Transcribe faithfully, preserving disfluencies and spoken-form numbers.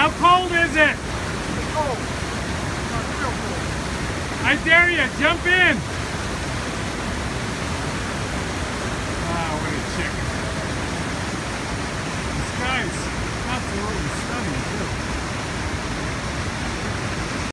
How cold is it? It's cold. It's not real cold. I dare you, jump in.